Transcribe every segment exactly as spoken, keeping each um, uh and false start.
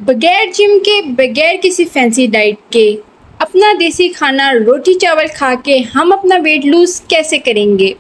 बगैर जिम के, बगैर किसी फैंसी डाइट के, अपना देसी खाना रोटी चावल खा के हम अपना वेट लूज़ कैसे करेंगे?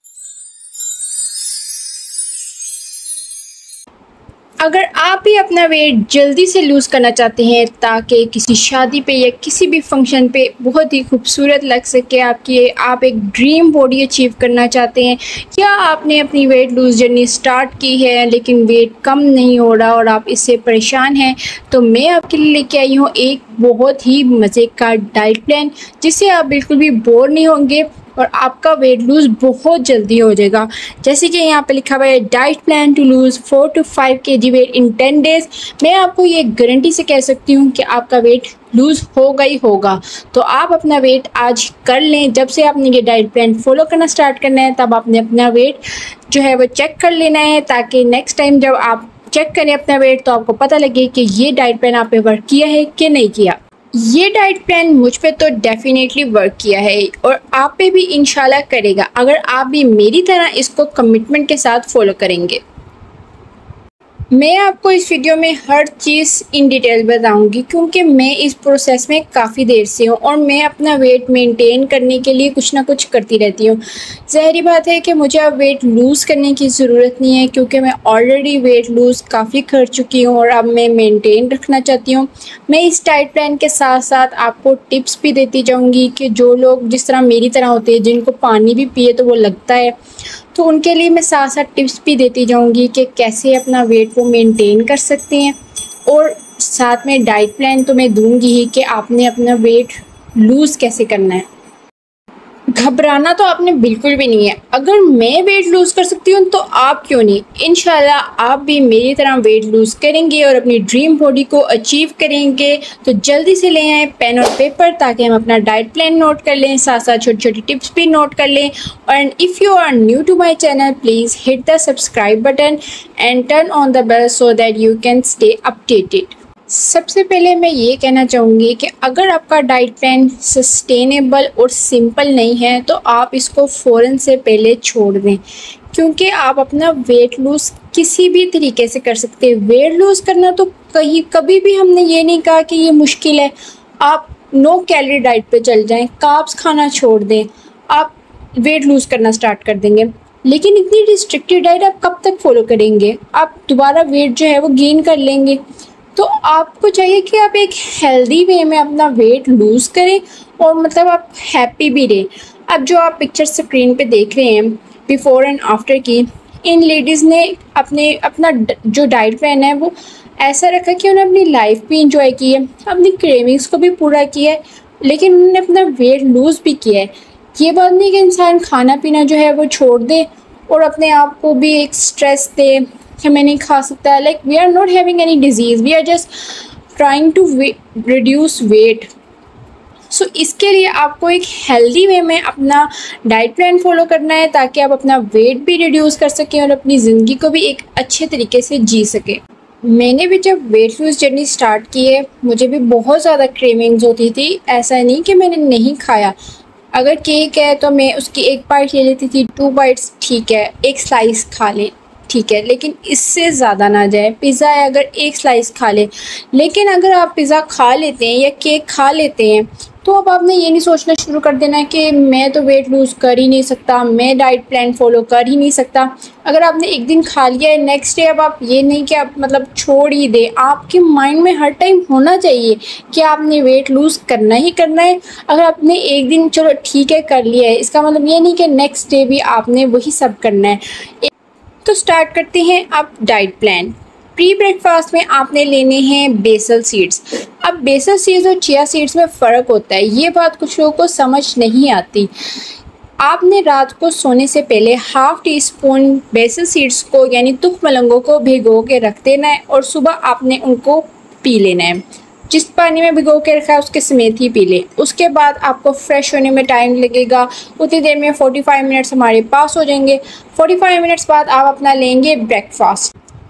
अगर आप भी अपना वेट जल्दी से लूज़ करना चाहते हैं ताकि किसी शादी पे या किसी भी फंक्शन पे बहुत ही खूबसूरत लग सके आपकी, आप एक ड्रीम बॉडी अचीव करना चाहते हैं, या आपने अपनी वेट लूज़ जर्नी स्टार्ट की है लेकिन वेट कम नहीं हो रहा और आप इससे परेशान हैं, तो मैं आपके लिए लेके आई हूँ एक बहुत ही मज़े का डाइट प्लान जिससे आप बिल्कुल भी बोर नहीं होंगे और आपका वेट लूज़ बहुत जल्दी हो जाएगा। जैसे कि यहाँ पे लिखा हुआ है diet plan to lose four to five K G weight in ten days. मैं आपको ये गारंटी से कह सकती हूँ कि आपका वेट लूज़ होगा ही होगा। तो आप अपना वेट आज कर लें। जब से आपने ये डाइट प्लान फॉलो करना स्टार्ट करना है तब आपने अपना वेट जो है वो चेक कर लेना है, ताकि नेक्स्ट टाइम जब आप चेक करें अपना वेट तो आपको पता लगे कि ये डाइट प्लान आप पे वर्क किया है कि नहीं किया। ये डाइट प्लान मुझ पे तो डेफिनेटली वर्क किया है और आप पे भी इंशाल्लाह करेगा, अगर आप भी मेरी तरह इसको कमिटमेंट के साथ फॉलो करेंगे। मैं आपको इस वीडियो में हर चीज़ इन डिटेल बताऊंगी क्योंकि मैं इस प्रोसेस में काफ़ी देर से हूँ और मैं अपना वेट मेंटेन करने के लिए कुछ ना कुछ करती रहती हूँ। ज़ाहिर बात है कि मुझे अब वेट लूज़ करने की ज़रूरत नहीं है क्योंकि मैं ऑलरेडी वेट लूज़ काफ़ी कर चुकी हूँ और अब मैं मेंटेन रखना चाहती हूँ। मैं इस डाइट प्लान के साथ साथ आपको टिप्स भी देती जाऊँगी कि जो लोग जिस तरह मेरी तरह होते हैं, जिनको पानी भी पिए तो वो लगता है, तो उनके लिए मैं साथ साथ टिप्स भी देती जाऊंगी कि कैसे अपना वेट वो मेंटेन कर सकते हैं। और साथ में डाइट प्लान तो मैं दूंगी ही कि आपने अपना वेट लूज़ कैसे करना है। घबराना तो आपने बिल्कुल भी नहीं है। अगर मैं वेट लूज़ कर सकती हूँ तो आप क्यों नहीं? इंशाल्लाह आप भी मेरी तरह वेट लूज़ करेंगे और अपनी ड्रीम बॉडी को अचीव करेंगे। तो जल्दी से ले आएँ पेन और पेपर ताकि हम अपना डाइट प्लान नोट कर लें, साथ साथ छोटी छोटी टिप्स भी नोट कर लें। And if you are new to my channel please hit the subscribe button and turn on the bell so that you can stay updated. सबसे पहले मैं ये कहना चाहूँगी कि अगर आपका डाइट प्लान सस्टेनेबल और सिंपल नहीं है तो आप इसको फ़ौरन से पहले छोड़ दें, क्योंकि आप अपना वेट लूज़ किसी भी तरीके से कर सकते हैं। वेट लूज़ करना तो कहीं कभी भी हमने ये नहीं कहा कि ये मुश्किल है। आप नो कैलोरी डाइट पे चल जाएं, कार्ब्स खाना छोड़ दें, आप वेट लूज़ करना स्टार्ट कर देंगे। लेकिन इतनी रिस्ट्रिक्टेड डाइट आप कब तक फॉलो करेंगे? आप दोबारा वेट जो है वो गेन कर लेंगे। तो आपको चाहिए कि आप एक हेल्दी वे में अपना वेट लूज़ करें और मतलब आप हैप्पी भी रहें। अब जो आप पिक्चर स्क्रीन पे देख रहे हैं बिफ़ोर एंड आफ्टर की, इन लेडीज़ ने अपने अपना जो डाइट प्लान है वो ऐसा रखा कि उन्होंने अपनी लाइफ भी इंजॉय की है, अपनी क्रेविंग्स को भी पूरा किया है, लेकिन उन्होंने अपना वेट लूज़ भी किया है। ये बात नहीं कि इंसान खाना पीना जो है वो छोड़ दे और अपने आप को भी एक स्ट्रेस दे कि मैं नहीं खा सकता। Like we are not having any disease, we are just trying to reduce weight. So इसके लिए आपको एक हेल्दी वे में अपना डाइट प्लान फॉलो करना है ताकि आप अपना वेट भी रिड्यूस कर सकें और अपनी ज़िंदगी को भी एक अच्छे तरीके से जी सकें। मैंने भी जब वेट लूज़ जर्नी स्टार्ट की है मुझे भी बहुत ज़्यादा क्रेविंग्स होती थी। ऐसा नहीं कि मैंने नहीं खाया, अगर केक है तो मैं उसकी एक बाइट ले लेती थी, टू बाइट्स ठीक है, एक स्लाइस खा लें ठीक है, लेकिन इससे ज़्यादा ना जाए। पिज़्ज़ा है अगर एक स्लाइस खा लें, लेकिन अगर आप पिज़्ज़ा खा लेते हैं या केक खा लेते हैं तो अब आपने ये नहीं सोचना शुरू कर देना है कि मैं तो वेट लूज़ कर ही नहीं सकता, मैं डाइट प्लान फॉलो कर ही नहीं सकता। अगर आपने एक दिन खा लिया है, नेक्स्ट डे अब आप ये नहीं कि आप मतलब छोड़ ही दें। आपके माइंड में हर टाइम होना चाहिए कि आपने वेट लूज़ करना ही करना है। अगर आपने एक दिन चलो ठीक है कर लिया है, इसका मतलब ये नहीं कि नेक्स्ट डे भी आपने वही सब करना है। तो स्टार्ट करते हैं अब डाइट प्लान। प्री ब्रेकफास्ट में आपने लेने हैं बेसल सीड्स। अब बेसल सीड्स और चिया सीड्स में फ़र्क होता है, ये बात कुछ लोगों को समझ नहीं आती। आपने रात को सोने से पहले half teaspoon basil seeds को यानी तुख मलंगों को भिगो के रख देना है और सुबह आपने उनको पी लेना है। जिस पानी में भिगो के रखा है उसके समेत ही पी लें। उसके बाद आपको फ्रेश होने में टाइम लगेगा, उतनी देर में पैंतालीस मिनट्स हमारे पास हो जाएंगे। पैंतालीस मिनट्स बाद आप अपना लेंगे breakfast.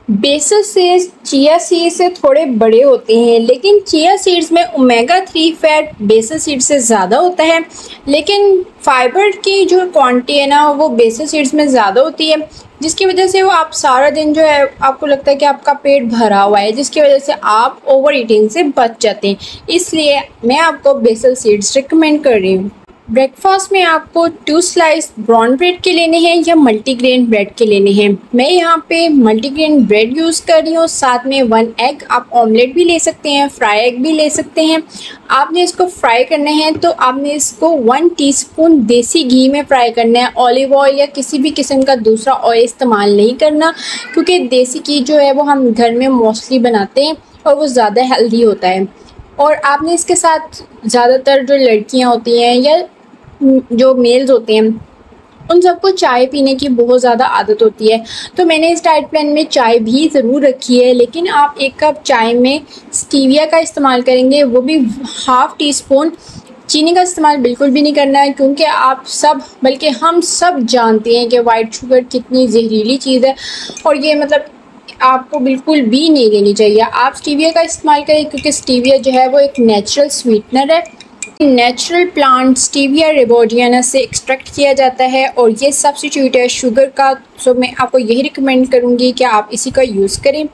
Basil seeds chia seeds से थोड़े बड़े होते हैं, लेकिन चिया सीड्स में omega three fat basil seeds से ज़्यादा होता है, लेकिन फाइबर की जो क्वांटिटी है ना वो बेसल सीड्स में ज़्यादा होती है, जिसकी वजह से वो आप सारा दिन जो है आपको लगता है कि आपका पेट भरा हुआ है, जिसकी वजह से आप ओवर ईटिंग से बच जाते हैं। इसलिए मैं आपको बेसल सीड्स रिकमेंड कर रही हूँ। ब्रेकफास्ट में आपको टू स्लाइस ब्राउन ब्रेड के लेने हैं या मल्टीग्रेन ब्रेड के लेने हैं। मैं यहाँ पे मल्टीग्रेन ब्रेड यूज़ कर रही हूँ, साथ में वन एग, आप ऑमलेट भी ले सकते हैं, फ्राई एग भी ले सकते हैं। आपने इसको फ्राई करना है तो आपने इसको वन टीस्पून देसी घी में फ्राई करना है। ऑलिव ऑयल या किसी भी किस्म का दूसरा ऑयल इस्तेमाल नहीं करना, क्योंकि देसी घी जो है वो हम घर में मोस्टली बनाते हैं और वो ज़्यादा हेल्दी होता है। और आपने इसके साथ ज़्यादातर जो लड़कियाँ होती हैं या जो मेल्स होते हैं उन सबको चाय पीने की बहुत ज़्यादा आदत होती है, तो मैंने इस डाइट प्लान में चाय भी ज़रूर रखी है, लेकिन आप एक कप चाय में स्टीविया का इस्तेमाल करेंगे, वो भी हाफ़ टी स्पून। चीनी का इस्तेमाल बिल्कुल भी नहीं करना है, क्योंकि आप सब बल्कि हम सब जानते हैं कि वाइट शुगर कितनी जहरीली चीज़ है और ये मतलब आपको बिल्कुल भी नहीं लेनी चाहिए। आप स्टीविया का इस्तेमाल करें, क्योंकि स्टीविया जो है वो एक नेचुरल स्वीटनर है। नेचुरल प्लांट स्टीविया रेबोडियाना से एक्सट्रैक्ट किया जाता है और ये सब्स्टिट्यूट है शुगर का, सो मैं आपको यही रिकमेंड करूँगी कि आप इसी का यूज़ करें।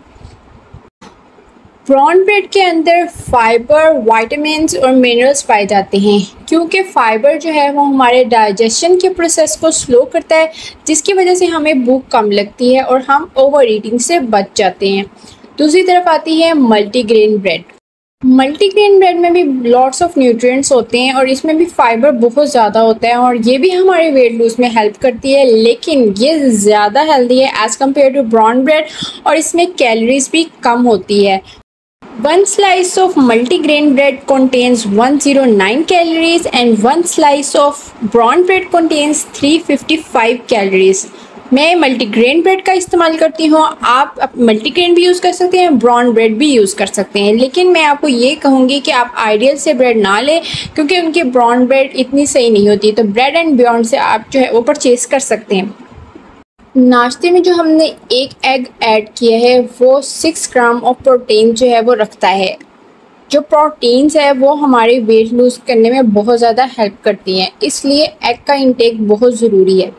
ब्राउन ब्रेड के अंदर फाइबर, विटामिन्स और मिनरल्स पाए जाते हैं, क्योंकि फ़ाइबर जो है वो हमारे डाइजेशन के प्रोसेस को स्लो करता है, जिसकी वजह से हमें भूख कम लगती है और हम ओवर ईटिंग से बच जाते हैं। दूसरी तरफ आती है मल्टीग्रेन ब्रेड। मल्टीग्रेन ब्रेड में भी लॉट्स ऑफ न्यूट्रिएंट्स होते हैं और इसमें भी फाइबर बहुत ज़्यादा होता है और ये भी हमारे वेट लूज में हेल्प करती है, लेकिन ये ज़्यादा हेल्दी है as compare to brown bread और इसमें कैलोरीज भी कम होती है। One slice of multigrain bread contains one hundred nine calories and one slice of brown bread contains three hundred fifty-five calories. मैं मल्टीग्रेन ब्रेड का इस्तेमाल करती हूँ, आप मल्टीग्रेन भी यूज़ कर सकते हैं, ब्राउन ब्रेड भी यूज़ कर सकते हैं, लेकिन मैं आपको ये कहूँगी कि आप आइडियल से ब्रेड ना लें, क्योंकि उनकी ब्राउन ब्रेड इतनी सही नहीं होती। तो ब्रेड एंड बियॉन्ड से आप जो है वो परचेज़ कर सकते हैं। नाश्ते में जो हमने एक एग ऐड किया है वो सिक्स ग्राम ऑफ प्रोटीन जो है वो रखता है। जो प्रोटीन्स है वो हमारे वेट लूज़ करने में बहुत ज़्यादा हेल्प करती हैं, इसलिए एग का इंटेक बहुत ज़रूरी है।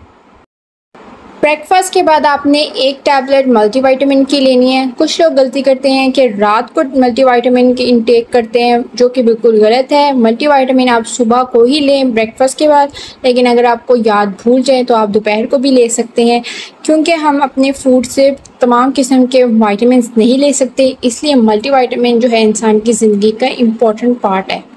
ब्रेकफास्ट के बाद आपने एक टैबलेट मल्टीविटामिन की लेनी है। कुछ लोग गलती करते हैं कि रात को मल्टीविटामिन की इंटेक करते हैं, जो कि बिल्कुल गलत है। मल्टीविटामिन आप सुबह को ही लें ब्रेकफास्ट के बाद, लेकिन अगर आपको याद भूल जाए तो आप दोपहर को भी ले सकते हैं, क्योंकि हम अपने फूड से तमाम किस्म के विटामिन नहीं ले सकते, इसलिए मल्टीविटामिन जो है इंसान की ज़िंदगी का इम्पोर्टेंट पार्ट है।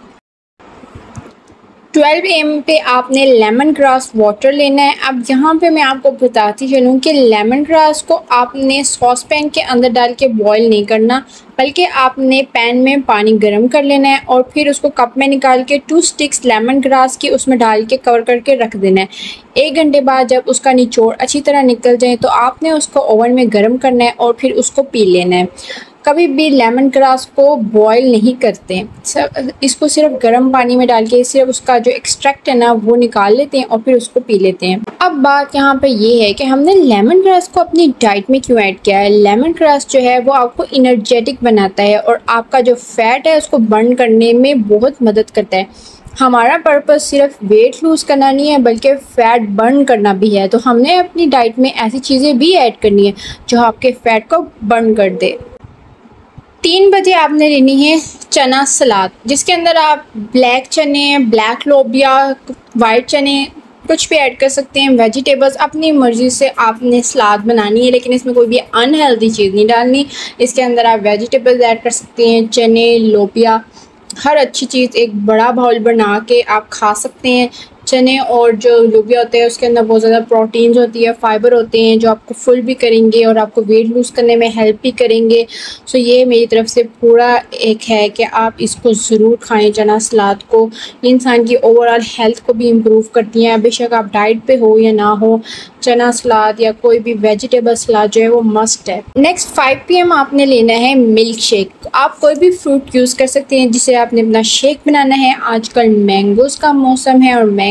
ट्वेल्व ए एम पे आपने लेमन ग्रास वाटर लेना है। अब यहाँ पे मैं आपको बताती चलूँ कि लेमन ग्रास को आपने सॉस पैन के अंदर डाल के बॉईल नहीं करना, बल्कि आपने पैन में पानी गर्म कर लेना है और फिर उसको कप में निकाल के टू स्टिक्स लेमन ग्रास की उसमें डाल के कवर करके रख देना है। एक घंटे बाद जब उसका निचोड़ अच्छी तरह निकल जाए तो आपने उसको ओवन में गर्म करना है और फिर उसको पी लेना है। कभी भी लेमन ग्रास को बॉईल नहीं करते, सब इसको सिर्फ गर्म पानी में डाल के सिर्फ उसका जो एक्सट्रैक्ट है ना वो निकाल लेते हैं और फिर उसको पी लेते हैं। अब बात यहाँ पे ये है कि हमने लेमन ग्रास को अपनी डाइट में क्यों ऐड किया है। लेमन ग्रास जो है वो आपको इनर्जेटिक बनाता है और आपका जो फैट है उसको बर्न करने में बहुत मदद करता है। हमारा पर्पस सिर्फ वेट लूज़ करना नहीं है, बल्कि फ़ैट बर्न करना भी है, तो हमने अपनी डाइट में ऐसी चीज़ें भी ऐड करनी है जो आपके फ़ैट को बर्न कर दे। तीन बजे आपने लेनी है चना सलाद, जिसके अंदर आप ब्लैक चने, ब्लैक लोबिया, वाइट चने कुछ भी ऐड कर सकते हैं। वेजिटेबल्स अपनी मर्ज़ी से आपने सलाद बनानी है, लेकिन इसमें कोई भी अनहेल्दी चीज़ नहीं डालनी। इसके अंदर आप वेजिटेबल्स ऐड कर सकते हैं, चने, लोबिया, हर अच्छी चीज़ एक बड़ा बाउल बना के आप खा सकते हैं। चने और जो लोबिया होते हैं उसके अंदर बहुत ज़्यादा प्रोटीन्स होती है, फाइबर होते हैं, जो आपको फुल भी करेंगे और आपको वेट लूज़ करने में हेल्प भी करेंगे। सो ये मेरी तरफ से पूरा एक है कि आप इसको ज़रूर खाएं, चना सलाद को। इंसान की ओवरऑल हेल्थ को भी इम्प्रूव करती हैं, बेशक आप डाइट पे हो या ना हो, चना सलाद या कोई भी वेजिटेबल सलाद जो है वो मस्ट है। नेक्स्ट फाइव पी एम आपने लेना है मिल्क शेक। आप कोई भी फ्रूट यूज़ कर सकते हैं जिसे आपने अपना शेक बनाना है। आजकल मैंगोज़ का मौसम है और मैंगो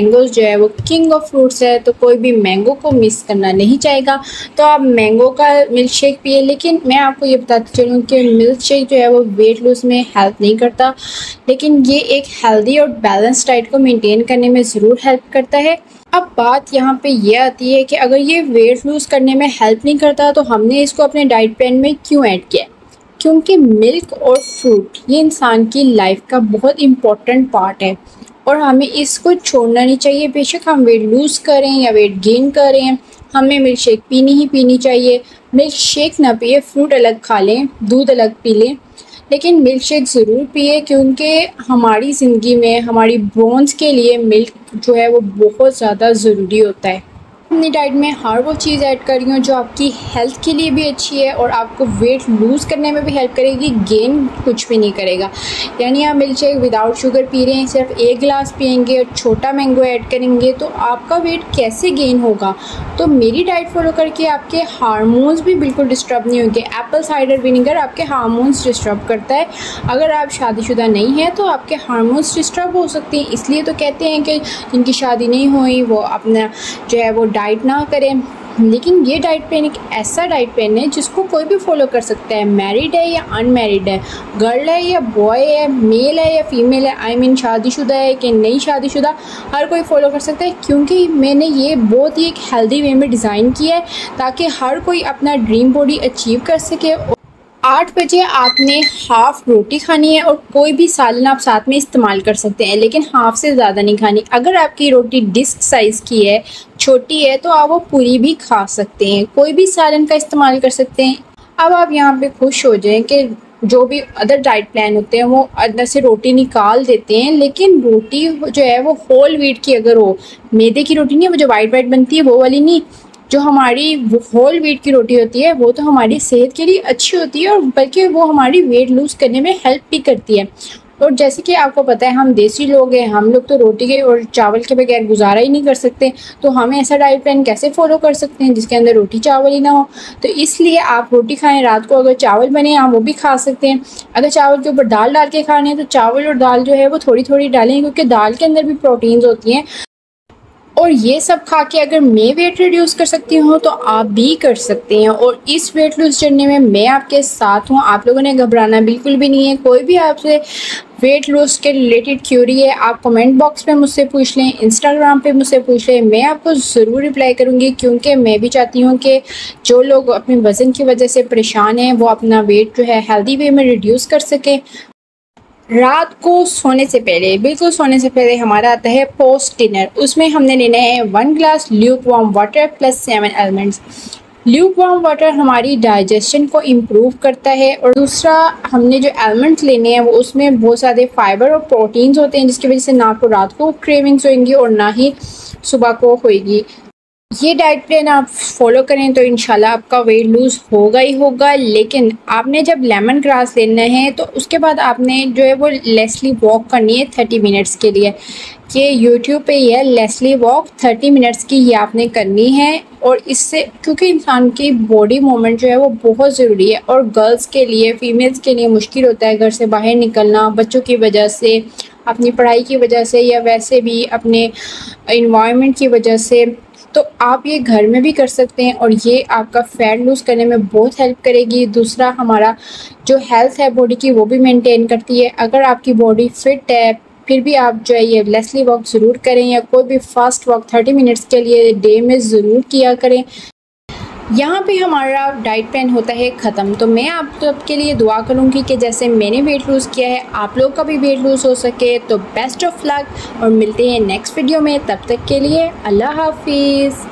मैंगोज जो है वो किंग ऑफ फ्रूट्स है, तो कोई भी मैंगो को मिस करना नहीं चाहेगा। तो आप मैंगो का मिल्क शेक पिए। लेकिन मैं आपको ये बताती चलूँ कि मिल्क शेक जो है वो वेट लूज़ में हेल्प नहीं करता, लेकिन ये एक हेल्दी और बैलेंस डाइट को मेंटेन करने में ज़रूर हेल्प करता है। अब बात यहाँ पे ये आती है कि अगर ये वेट लूज़ करने में हेल्प नहीं करता तो हमने इसको अपने डाइट प्लान में क्यों ऐड किया? क्योंकि मिल्क और फ्रूट ये इंसान की लाइफ का बहुत इम्पोर्टेंट पार्ट है और हमें इसको छोड़ना नहीं चाहिए। बेशक हम वेट लूज़ करें या वेट गेन करें, हमें मिल्क शेक पीनी ही पीनी चाहिए। मिल्क शेक ना पिए, फ्रूट अलग खा लें, दूध अलग पी लें, लेकिन मिल्क शेक ज़रूर पिए, क्योंकि हमारी ज़िंदगी में हमारी बोन्स के लिए मिल्क जो है वो बहुत ज़्यादा ज़रूरी होता है। अपनी डाइट में हर वो चीज़ ऐड कर रही हूँ जो आपकी हेल्थ के लिए भी अच्छी है और आपको वेट लूज़ करने में भी हेल्प करेगी, गेन कुछ भी नहीं करेगा। यानी आप मिल्क शेक विदाउट शुगर पी रहे हैं, सिर्फ एक गिलास पियेंगे और छोटा मैंगो ऐड करेंगे तो आपका वेट कैसे गेन होगा? तो मेरी डाइट फॉलो करके आपके हार्मोन्स भी बिल्कुल डिस्टर्ब नहीं होंगे। एप्पल साइडर विनेगर आपके हार्मोन्स डिस्टर्ब करता है। अगर आप शादीशुदा नहीं हैं तो आपके हार्मोन्स डिस्टर्ब हो सकते हैं। इसलिए तो कहते हैं कि जिनकी शादी नहीं हुई वो अपना जो है वो डाइट ना करें। लेकिन ये डाइट प्लान एक ऐसा डाइट प्लान है जिसको कोई भी फॉलो कर सकता है, मैरिड है या अनमैरिड है, गर्ल है या बॉय है, मेल है या फीमेल है, आई मीन शादीशुदा है कि नहीं शादीशुदा, हर कोई फॉलो कर सकता है। क्योंकि मैंने ये बहुत ही एक हेल्दी वे में डिज़ाइन किया है ताकि हर कोई अपना ड्रीम बॉडी अचीव कर सके। आठ बजे आपने हाफ़ रोटी खानी है और कोई भी सालन आप साथ में इस्तेमाल कर सकते हैं, लेकिन हाफ़ से ज़्यादा नहीं खानी। अगर आपकी रोटी डिस्क साइज़ की है, छोटी है, तो आप वो पूरी भी खा सकते हैं, कोई भी सालन का इस्तेमाल कर सकते हैं। अब आप यहाँ पे खुश हो जाएं कि जो भी अदर डाइट प्लान होते हैं वो अंदर से रोटी निकाल देते हैं, लेकिन रोटी जो है वो होल व्हीट की अगर हो, मैदे की रोटी नहीं, वो जो वाइट वाइट बनती है वो वाली नहीं, जो हमारी होल व्हीट की रोटी होती है वो तो हमारी सेहत के लिए अच्छी होती है और बल्कि वो हमारी वेट लूज़ करने में हेल्प भी करती है। और जैसे कि आपको पता है हम देसी लोग हैं, हम लोग तो रोटी के और चावल के बगैर गुजारा ही नहीं कर सकते, तो हम ऐसा डाइट प्लान कैसे फॉलो कर सकते हैं जिसके अंदर रोटी चावल ही ना हो? तो इसलिए आप रोटी खाएं, रात को अगर चावल बने आप वो भी खा सकते हैं। अगर चावल के ऊपर दाल डाल के खाने हैं तो चावल और दाल जो है वो थोड़ी थोड़ी डालें, क्योंकि दाल के अंदर भी प्रोटीन्स होती हैं। और ये सब खा के अगर मैं वेट रिड्यूस कर सकती हूँ तो आप भी कर सकते हैं। और इस वेट लूज़ जर्नी में मैं आपके साथ हूँ, आप लोगों ने घबराना बिल्कुल भी नहीं है। कोई भी आपसे वेट लूज़ के रिलेटेड क्यूरी है आप कमेंट बॉक्स में मुझसे पूछ लें, इंस्टाग्राम पे मुझसे पूछ लें, मैं आपको ज़रूर रिप्लाई करूँगी, क्योंकि मैं भी चाहती हूँ कि जो लोग अपने वज़न की वजह से परेशान हैं वो अपना वेट जो है हेल्दी वे में रिड्यूस कर सकें। रात को सोने से पहले, बिल्कुल सोने से पहले हमारा आता है पोस्ट डिनर। उसमें हमने लेना है one glass lukewarm water plus seven elements. Lukewarm water हमारी डाइजेशन को इम्प्रूव करता है और दूसरा हमने जो एलिमेंट्स लेने हैं वो उसमें बहुत सारे फाइबर और प्रोटीन्स होते हैं, जिसकी वजह से ना आपको रात को क्रेविंग्स होंगी और ना ही सुबह को होएगी। ये डाइट प्लान आप फॉलो करें तो इंशाल्लाह आपका वेट लूज़ होगा ही होगा। लेकिन आपने जब लेमन ग्रास लेना है तो उसके बाद आपने जो है वो लेस्ली वॉक करनी है थर्टी मिनट्स के लिए। कि यूट्यूब पे ये लेस्ली वॉक थर्टी मिनट्स की ये आपने करनी है। और इससे क्योंकि इंसान की बॉडी मूवमेंट जो है वो बहुत ज़रूरी है और गर्ल्स के लिए, फीमेल्स के लिए मुश्किल होता है घर से बाहर निकलना, बच्चों की वजह से, अपनी पढ़ाई की वजह से या वैसे भी अपने इन्वायरमेंट की वजह से। तो आप ये घर में भी कर सकते हैं और ये आपका फ़ैट लूज़ करने में बहुत हेल्प करेगी। दूसरा हमारा जो हेल्थ है बॉडी की वो भी मेंटेन करती है। अगर आपकी बॉडी फिट है फिर भी आप जो है ये लेस्ली वॉक ज़रूर करें या कोई भी फास्ट वॉक थर्टी मिनट्स के लिए डे में ज़रूर किया करें। यहाँ पे हमारा डाइट प्लान होता है ख़त्म। तो मैं आप सबके लिए दुआ करूँगी कि जैसे मैंने वेट लूज़ किया है आप लोग का भी वेट लूज़ हो सके। तो बेस्ट ऑफ लक और मिलते हैं नेक्स्ट वीडियो में, तब तक के लिए अल्लाह हाफिज़।